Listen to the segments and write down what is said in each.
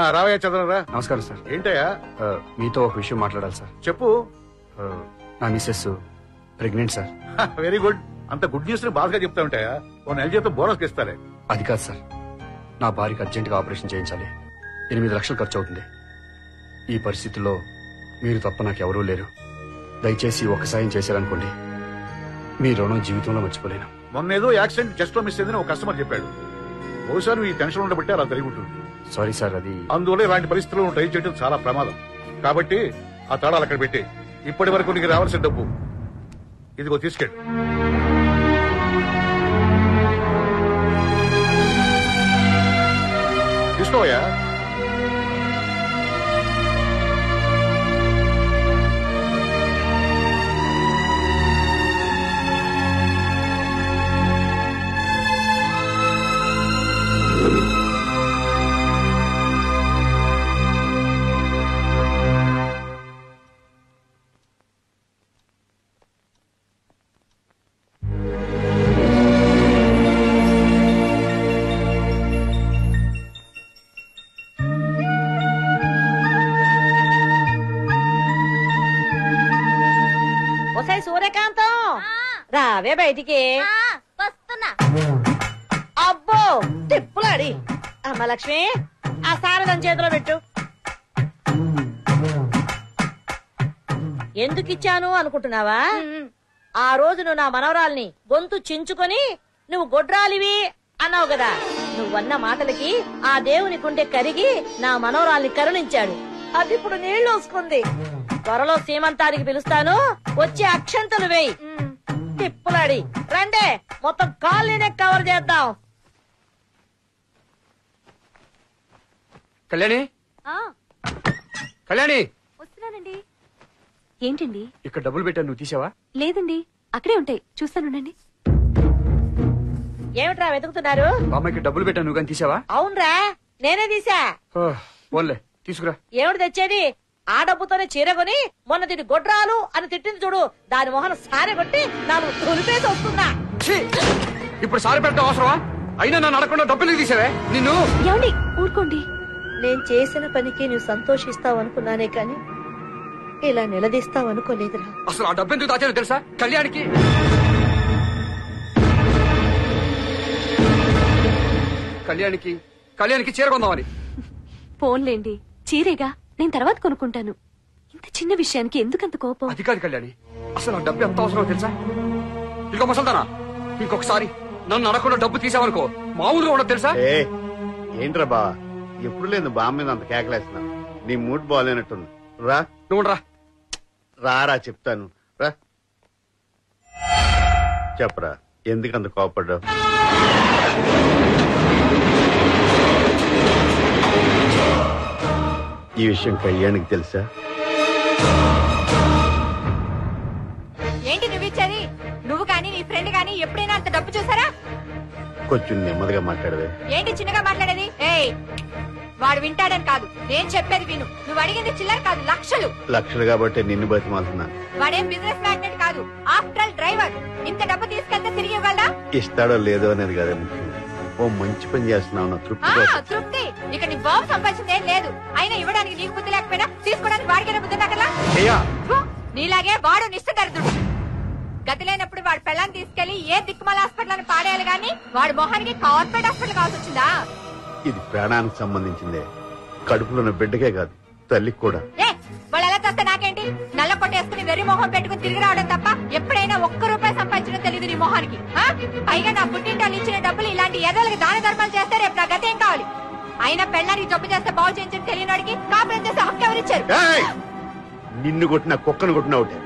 రావయ్య చదవరా. నమస్కారం సార్. ఏంటయ్యా? మీతో ఒక విషయం మాట్లాడాలి సార్. చెప్పు. నా missus pregnant sir. Very good. అంత గుడ్ న్యూస్ ని బాగా చెప్తా ఉంటాయా? ఓ నెల జీతం బోనస్ ఇస్తారే. అది కాదు సార్, నా భార్యకి అర్జెంట్ గా ఆపరేషన్ చేయించాలి. 8 లక్షలు ఖర్చు అవుతుంది. ఈ పరిస్థితుల్లో మీరు తప్ప నాకెవరూ లేరు. దయచేసి ఒక సాయం చేశారనుకోండి, మీ రుణం జీవితంలో మర్చిపోలేను. మొన్నేదో యాక్సిడెంట్ జస్ట్ లో మిస్ అయిందని ఒక కస్టమర్ చెప్పాడు. బహుశా నువ్వు ఈ టెన్షన్ ఉండబట్టి అలా జరిగి ఉంటుంది. Sorry sir. అది అందువల్ల ఇలాంటి పరిస్థితుల్లో ట్రై చేయడం చాలా ప్రమాదం. కాబట్టి ఆ తాళాలు అక్కడ పెట్టి ఇప్పటి వరకు నీకు రావాల్సిన డబ్బు ఇదిగో తీసుకెళ్ళు. తీసుకోవయ్యా. సూర్యకాంతం రావే బయటికి. వస్తున్నా. అబ్బో తిప్పులాడి. అమ్మ లక్ష్మి, ఆ సారథం చేతిలో పెట్టు. ఎందుకిచ్చాను అనుకుంటున్నావా? ఆ రోజు నువ్వు నా మనవరాల్ని గొంతు చించుకొని నువ్వు గొడ్రాలివి అన్నావు కదా. నువ్వన్న మాటలకి ఆ దేవుని కుండె కరిగి నా మనవరాల్ని కరుణించాడు. అది ఇప్పుడు నీళ్లు వస్తుంది. త్వరలో సీమంతానికి పిలుస్తాను, వచ్చి అక్షంతలు వేయి. తిప్పులాడి రండే, మొత్తం కాలనీనే కవర్ చేద్దాం. కళ్యాణి, కళ్యాణి వస్తున్నానండి. ఏంటండి? ఇక్కడ డబ్బులు పెట్టాను, నువ్వు తీసావా? లేదండి, అక్కడే ఉంటాయి, చూస్తానుండండి. ఏమిట్రా వెతుకుతున్నారు? బామ్మకి డబ్బులు పెట్టాను, నువ్వు కానీ తీసావా? అవునరా, నేనే తీసా. పోన్లే, తీసుకురా. ఏమిటి తెచ్చేది? ఆ డబ్బుతోనే చీర కొని మొన్న దీన్ని గొడ్రాలు అని తిట్టింది చూడు, దాని మొహన సారె కొట్టి నాకు తొలిపేసి వస్తున్నా. ఇప్పుడు సారి పెట్టడం అవసరమా? అయినా నన్ను అడగకుండా డబ్బులు తీసావే నిన్ను. ఏమండి ఊరుకోండి. నేను చేసిన పనికి నువ్వు సంతోషిస్తావు అనుకున్నానే కాని ఇలా నిలదీస్తావు అనుకోలేదురా. అసలు ఆ డబ్బు ఎందుకు దాచానో తెలుసా? కళ్యాణికి కళ్యాణికి చీర కొందామని. ఫోన్లేండి, చీరేగా, నేను తర్వాత కొనుక్కుంటాను. ఇంత చిన్న విషయానికి ఎందుకంత కోపం? అది కాదు కళ్యాణి, అసలు ఆ డబ్బు ఎంత అవసరమో తెలుసా? ఇంకో ముసల్దానా, ఇంకొకసారి నన్ను అడగకుండా డబ్బు తీసావనుకో మామూలుగా ఉండదు తెలుసా? ఏంట్రా బా, ఎప్పుడు లేదు బామ్మ మీద అంత కేకలేస్తున్నా. నీ మూడ్ బాగాలేనట్టుంది. రా నువ్వు రారా చెప్తాను రా. చెప్పరా, ఎందుకంత కోపడ్డావు? ఈ విషయం కళ్యాణికి తెలుసా? ఏంటి నువ్విచ్చేది? నువ్వు కానీ నీ ఫ్రెండ్ కానీ ఎప్పుడైనా అంత డబ్బు చూసారా? కొంచెం నెమ్మదిగా మాట్లాడవే. ఏంటి చిన్నగా మాట్లాడేది? ఏయ్, వాడు వింటాడని కాదు, నేను చెప్పేది విను. నువ్వు అడిగింది చిల్లర కాదు, లక్షలు. లక్షలు కాబట్టి నిన్ను బతిమాలుతున్నాను. వాడేం బిజినెస్ మ్యాగ్నెట్ కాదు, ఆఫ్టర్ ఆల్ డ్రైవర్. ఇంత డబ్బు తీసుకెళ్తే తిరిగి ఇవ్వాలా? ఇస్తాడో లేదో అనేది కదా ముఖ్యం. ఓ మంచి పని చేస్తున్నావు, నా తృప్తి. ఇక నీ బాబు సంపాదించింది ఏం లేదు. అయినా ఇవ్వడానికి నీకు బుద్ధి లేకపోయినా తీసుకోవడానికి వాడికైనా బుద్ధి కదా. నీలాగే వాడు నిష్ఠదరిద్రుడు. గతి లేనప్పుడు వాడు పెళ్ళాన్ని తీసుకెళ్లి ఏ దిక్కుమాల హాస్పిటల్ అని పాడేయాలి గాని వాడి మొహానికి కార్పొరేట్ హాస్పిటల్ కావాల్సి వచ్చిందా? ఇది ప్రాణానికి సంబంధించిందే, కడుపులోని బిడ్డకే కాదు తల్లికి కూడా. వాళ్ళు ఎలా చేస్తే నాకేంటి? నల్ల కొట్టేసుకుని వెర్రి మొహం పెట్టుకుని తిరిగి రావడం తప్ప ఎప్పుడైనా ₹1 సంపాదించడం తెలియదు నీ మొహానికి. పైగా నా పుట్టింటాలు ఇచ్చిన డబ్బులు ఇలాంటి ఎదలకి దాన ధర్మాలు చేస్తే రేపు నా గతి ఏం కావాలి? అయినా పెళ్ళానికి జబ్బు చేస్తే బాగు చేయించని తెలియనివాడికి కాపురం చేస్తే హక్కు ఎవరిచ్చారు? నిన్ను కొట్టిన కుక్కను కొట్టిన ఒకటే.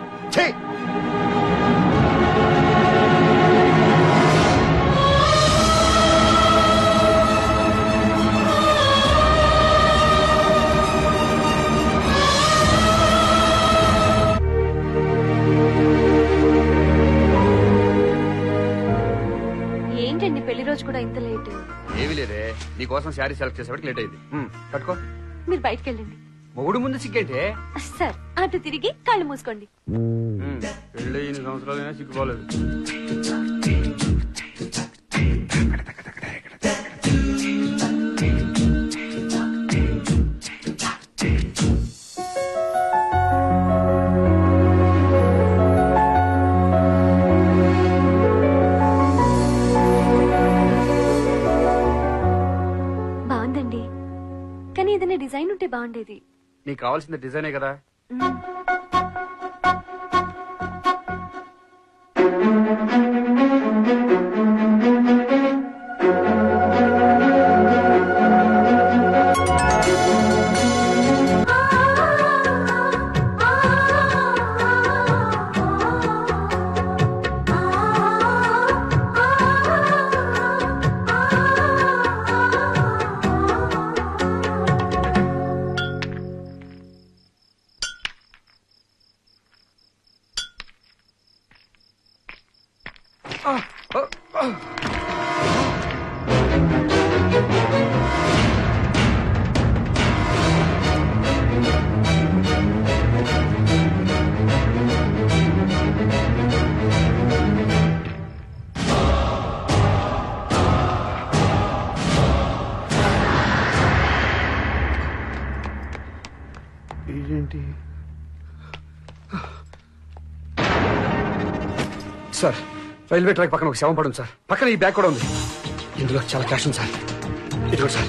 ఏంటండి పెళ్లి రోజు కూడా ఇంత లేట్? ఏమీ లేదే, నీకోసం శారీ సెలెక్ట్ చేసేవాడికి లేట్ అయింది. కట్టుకో. మీరు బయటకు వెళ్ళండి. మొగుడు ముందు సిగ్గేంటే? సార్ అటు తిరిగి కళ్ళు మూసుకోండి. పెళ్ళి 8 సంవత్సరాలైనా సిగ్గుపోలేదు. బాగుండేది. నీకు కావాల్సిన డిజైనే కదా. ఏంటి సార్, రైల్వే ట్రాక్ పక్కన ఒక శవం పడుంది సార్. పక్కన ఈ బ్యాగ్ కూడా ఉంది. ఇందులో చాలా క్యాష్ ఉంది సార్. ఇదిగో సార్,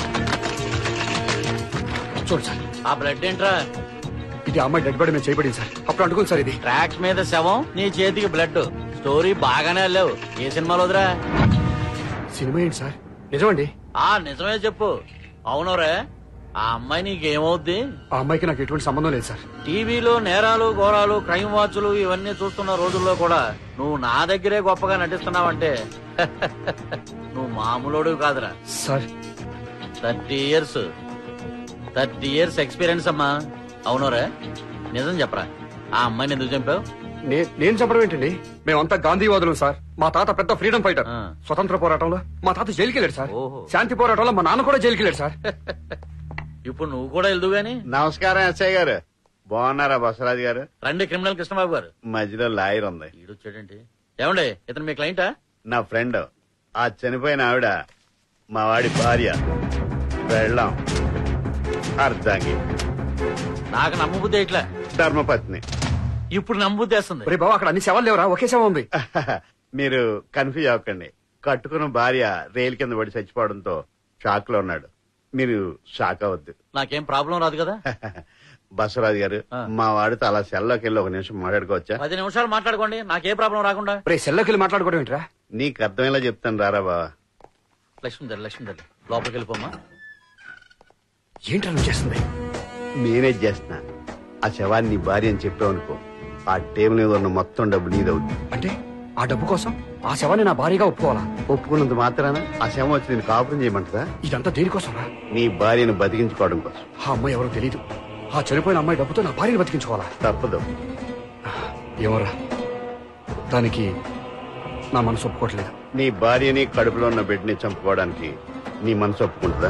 చూడండి సార్. ఆ బ్లడ్ ఏంట్రా? ఇది ఆ అమ్మాయి డెడ్ బాడీ మీద చేయబడింది సార్. అప్పుడు అంటుకుంది సార్. ఇది ట్రాక్ మీద శవం, నీ చేతికి బ్లడ్. స్టోరీ బాగానే వెళ్ళావు. ఏ సినిమాలో వదిరా? సినిమా ఏంటి సార్? నిజమండి. నిజమే చెప్పు. అవునరే, ఆ అమ్మాయి నీకేమవుద్ది? ఆ అమ్మాయికి నాకు ఎటువంటి సంబంధం లేదు సార్. టీవీలో నేరాలు ఘోరాలు క్రైమ్ వాచ్లు ఇవన్నీ చూస్తున్న రోజుల్లో కూడా నువ్వు నా దగ్గరే గొప్పగా నటిస్తున్నావంటే నువ్వు మామూలుడు కాదురా సార్. 30 ఇయర్స్ ఎక్స్పీరియన్స్ అమ్మా. అవునరే, నిజం చెప్పరా, ఆ అమ్మాయిని ఎందుకు చంపావు? నేను చెప్పడం ఏంటండి? మేమంతా గాంధీవాదులం సార్. మా తాత పెద్ద ఫ్రీడమ్ ఫైటర్. స్వతంత్ర పోరాటంలో మా తాత జైలుకి వెళ్ళాడు సార్. శాంతి పోరాటంలో మా నాన్న కూడా జైలుకి వెళ్ళాడు సార్. ఇప్పుడు నువ్వు కూడా వెళ్దు గాని. నమస్కారం ఎస్ఐ గారు. బాగున్నారా బసరాజు గారు? రండి కృష్ణబాబు గారు. మధ్యలో లాయర్ ఉంది. ఈడొచ్చాడేంటి? ఏమండి, ఇతను మీ క్లయింటా? నా ఫ్రెండ్. ఆ చనిపోయిన ఆవిడ మా వాడి భార్య, వెళ్ళాం అర్ధాంగి, నాకు నమ్మబుద్ధి ఇట్లా. ధర్మపత్ని. ఇప్పుడు నమ్మబుద్ధి వేస్తుంది. రే బాబు, అక్కడ అన్ని శవాలు లేవరా? ఒకే శవం ఉంది. మీరు కన్ఫ్యూజ్ అవ్వకండి. కట్టుకున్న భార్య రైలు కింద పడి చచ్చిపోవడంతో షాక్ లో ఉన్నాడు. మీరు షాక్ అవ్వద్దు. నాకేం ప్రాబ్లం రాదు కదా. బసవరాజు గారు, మా వాడితో అలా సెల్లోకి వెళ్ళి 1 నిమిషం మాట్లాడుకోవచ్చా? 10 నిమిషాలు మాట్లాడుకోండి, నాకే ప్రాబ్లం రాకుండా. రే సెల్లోకి వెళ్ళి మాట్లాడుకోవడం ఏంట్రా? నీకు అర్థమయ్యేలా చెప్తాను రారా బావా. లక్ష్మీధర్ లోపలికి వెళ్ళిపోమ్మా. ఏంట్రా నువ్వు చేస్తుంది? మేనేజ్ చేస్తున్నా. ఆ శవాన్ని నీ భార్య అని చెప్పావనుకో, ఆ టేబుల్ మీద ఉన్న మొత్తం డబ్బు నీదవుద్ది. అంటే ఆ డబ్బు కోసం ఆ శవాన్ని నా భార్యగా ఒప్పుకోవాలా? ఒప్పుకున్నంత మాత్రాన ఆ శవం వచ్చి నేను కాపురం చేయమంటదా? ఇదంతా దేనికోసం రా? నీ భార్యను బతికించుకోవడం కోసం. ఆ అమ్మాయి ఎవరో తెలీదు. ఆ చనిపోయిన అమ్మాయి డబ్బుతో నా భార్యను బతికించుకోవాలా? తప్పదు. ఏమోరా, దానికి నా మనసు ఒప్పుకోవట్లేదు. నీ భార్యని కడుపులో ఉన్న బిడ్డని చంపుకోవడానికి నీ మనసు ఒప్పుకుంటుందా?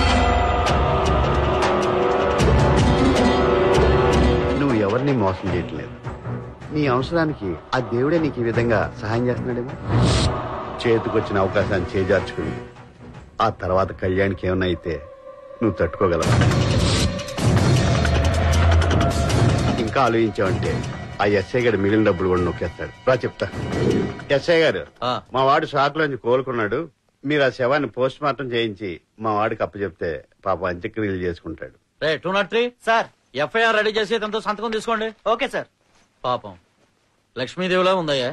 నువ్వు ఎవరిని మోసం చేయట్లేదు. నీ అవసరానికి ఆ దేవుడే నీకు ఈ విధంగా సహాయం చేస్తున్నాడేమో. చేతికొచ్చిన అవకాశాన్ని చేజార్చుకుని ఆ తర్వాత కళ్యాణ్కి ఏమన్నా అయితే నువ్వు తట్టుకోగలవా? ఇంకా ఆలోచించావంటే ఆ ఎస్ఐ గారు మిగిలిన డబ్బులు కూడా నొక్కేస్తాడు. రా చెప్తా. ఎస్ఐ గారు, మా వాడు షాక్ లోంచి కోలుకున్నాడు. మీరు ఆ శవాన్ని పోస్ట్ మార్టం చేయించి మా వాడికి అప్పచెప్తే పాప అంత్యక్రియలు చేసుకుంటాడు. 203 సార్, ఎఫ్ఐఆర్ రెడీ చేసి తనతో సంతకం తీసుకోండి. Okay sir. పాపం లక్ష్మీదేవిలా ఉందయ్యా.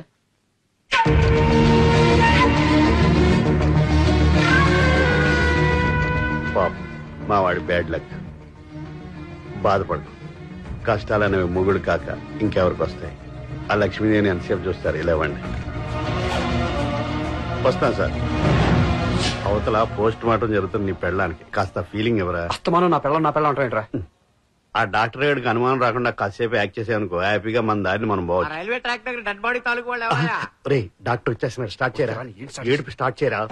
పాపం మా వాడి బ్యాడ్ లక్. బాధపడు. కష్టాలనేవి మొగుడు కాక ఇంకెవరికి వస్తాయి? ఆ లక్ష్మీదేవిని ఎంతసేపు చూస్తారు? ఇలా ఇవ్వండి. వస్తాను సార్. అవతల పోస్ట్ మార్టం జరుగుతుంది నీ పెళ్ళానికి. కాస్త ఫీలింగ్ ఎవరా? అస్తమానం నా పిల్లలు అంటారా? ఆ డాక్టర్ గారికి అనుమానం రాకుండా కాసేపు యాక్ట్ చేసావనుకో, హ్యాపీగా మన దారిని మనం పోవచ్చు. రైల్వే ట్రాక్ దగ్గర డెడ్ బాడీ తాలూకు వాళ్ళు రే, డాక్టర్ వచ్చేస్తున్నారు. స్టార్ట్ చేయరా. ఏడుపు స్టార్ట్ చేయరా.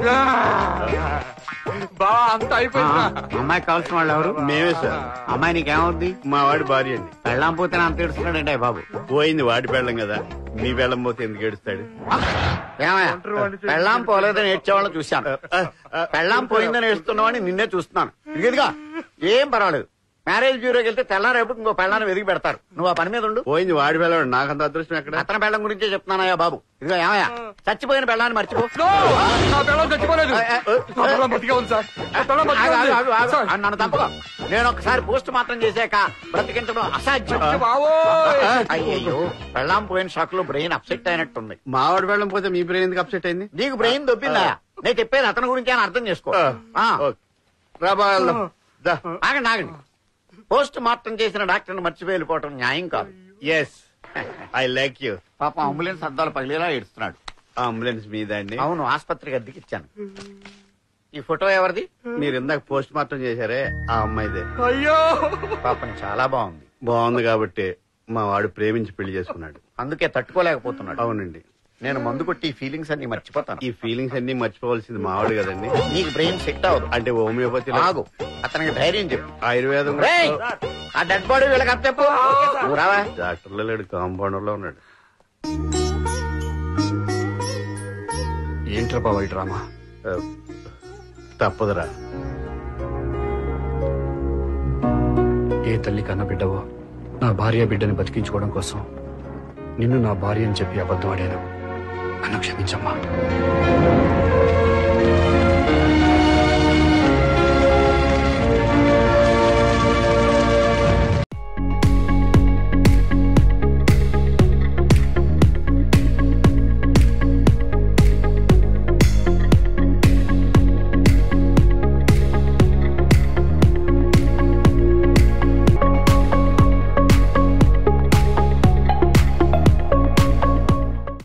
అమ్మాయి కావాల్సిన వాళ్ళు ఎవరు? మేమే సార్. అమ్మాయి నీకేమవుద్ది? మా వాడి భార్య అండి. పెళ్ళాం పోతే అంత ఏడుస్తున్నాడంటే బాబు. పోయింది వాడి పెళ్ళం కదా, మీ పెళ్ళం పోతే ఎందుకు ఏడుస్తాడు? పెళ్ళాం పోలేదని ఏడ్చేవాళ్ళని చూశాను. పెళ్ళాం పోయిందని ఏడుస్తున్నవాడిని నిన్నే చూస్తున్నాను. ఇదిగా ఏం పర్వాలేదు. మ్యారేజ్ బ్యూరోకి వెళ్తే తెల్లారేపు ఇంకో పెళ్ళాన్ని వెతికి పెడతారు. నువ్వు ఆ పని మీద ఉండు. పోయింది వాడి పెళ్ళం. నాకంత అదృష్టం ఎక్కడ? అతని పెళ్ళం గురించే చెప్తున్నానయ్యా బాబు. ఇదిగో ఏమయ్యా, చచ్చిపోయిన పెళ్ళాన్ని మర్చిపో నా పిల్లలు చచ్చిపోలేదు. నా పిల్లలు బతికే ఉంది సార్. నా పిల్లలు బతికే ఉంది. సార్. నన్ను తప్ప నేను ఒకసారి పోస్ట్ మార్టం చేశాక బ్రతికించడం అసాధ్యం. బావోయ్. అయ్యో పెళ్ళాం పోయిన షాక్ లో బ్రెయిన్ అప్సెట్ అయినట్టుంది. మావాడు వెళ్ళడం పోతే మీ బ్రెయిన్ ఎందుకు అప్సెట్ అయింది? నీకు బ్రెయిన్ దొబ్బిందా? నేను చెప్పేది అతని గురించి అని అర్థం చేసుకో. ఓకే. రా బావ, వెళ్దాం. దా. ఆగండి పోస్ట్ మార్టం చేసిన డాక్టర్ని మర్చిపోయి వెళ్ళిపోవటం న్యాయం కాదు. Yes, I like you. పాపం అంబులెన్స్ అద్దాలు పగిలేలా ఏడుస్తున్నాడు. అంబులెన్స్ మీద అండి. అవును, ఆసుపత్రికి అద్దెకిచ్చాను. ఈ ఫోటో ఎవరిది? మీరు ఇందాక పోస్ట్ మార్టం చేశారే ఆ అమ్మాయిదే. అయ్యో పాపం చాలా బాగుంది. బాగుంది కాబట్టి మా వాడు ప్రేమించి పెళ్లి చేసుకున్నాడు. అందుకే తట్టుకోలేకపోతున్నాడు. అవునండి. నేను మందు కొట్టి ఈ ఫీలింగ్స్ అన్ని మర్చిపోతాను. ఈ ఫీలింగ్స్ అన్ని మర్చిపోవాల్సింది మావాడు కదండి. నీకు బ్రెయిన్ సెట్ అవ్వదు. అంటే హోమియోపతి ఆగు, అతనికి ధైర్యం చెప్పు. ఆయుర్వేదం రేయ్, ఆ డెడ్ బాడీ వీళ్ళకి అప్పచెప్పు. నువ్వు రావా? డాక్టర్లో లేడు, కాంపౌండర్ లో ఉన్నాడు. ఏంట్రా బావ ఈ డ్రామా? ఆ, తప్పదురా. ఏ తల్లి కన్న బిడ్డవో నా భార్య బిడ్డని బతికించుకోవడం కోసం నిన్ను నా భార్య అని చెప్పి అబద్ధం ఆడాను. నన్ను క్షమించమ్మా.